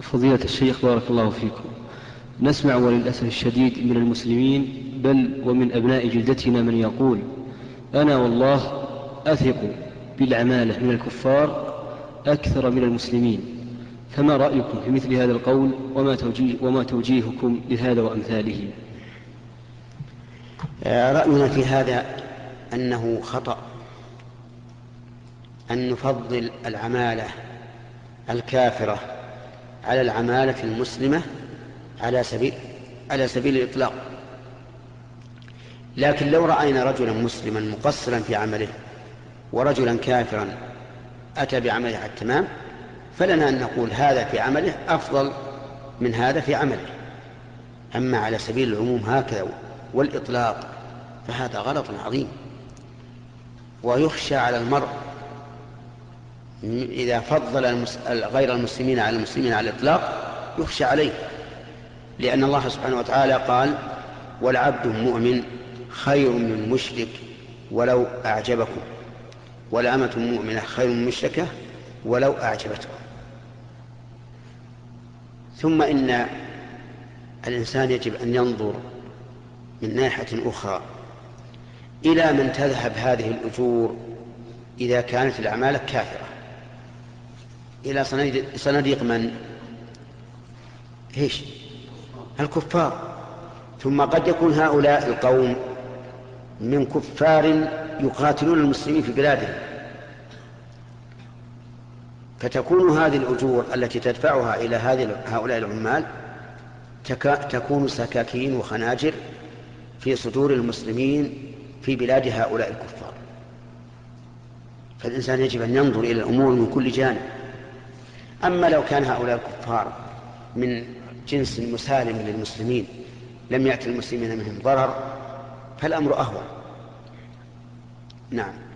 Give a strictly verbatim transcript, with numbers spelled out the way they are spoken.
فضيلة الشيخ بارك الله فيكم، نسمع وللأسف الشديد من المسلمين بل ومن أبناء جلدتنا من يقول: أنا والله أثق بالعمالة من الكفار أكثر من المسلمين، فما رأيكم في مثل هذا القول وما, توجيه وما توجيهكم لهذا وأمثاله؟ رأينا في هذا أنه خطأ أن نفضل العمالة الكافرة على العمالة المسلمة على سبيل على سبيل الإطلاق. لكن لو رأينا رجلا مسلما مقصرا في عمله ورجلا كافرا أتى بعمله على التمام، فلنا أن نقول هذا في عمله أفضل من هذا في عمله. أما على سبيل العموم هكذا والإطلاق فهذا غلط عظيم، ويخشى على المرء إذا فضل غير المسلمين على المسلمين على الإطلاق، يخشى عليه، لأن الله سبحانه وتعالى قال: والعبد المؤمن خير من مشرك ولو أعجبكم، والأمة مؤمنة خير من مشركة ولو أعجبتكم. ثم إن الإنسان يجب أن ينظر من ناحية أخرى إلى من تذهب هذه الأجور إذا كانت الأعمال كافرة، إلى صناديق من؟ إيش؟ الكفار. ثم قد يكون هؤلاء القوم من كفار يقاتلون المسلمين في بلادهم، فتكون هذه الأجور التي تدفعها إلى هؤلاء العمال تكون سكاكين وخناجر في صدور المسلمين في بلاد هؤلاء الكفار. فالإنسان يجب أن ينظر إلى الأمور من كل جانب. أما لو كان هؤلاء الكفار من جنس مسالم للمسلمين لم يأتي المسلمين منهم ضرر فالأمر أهون. نعم.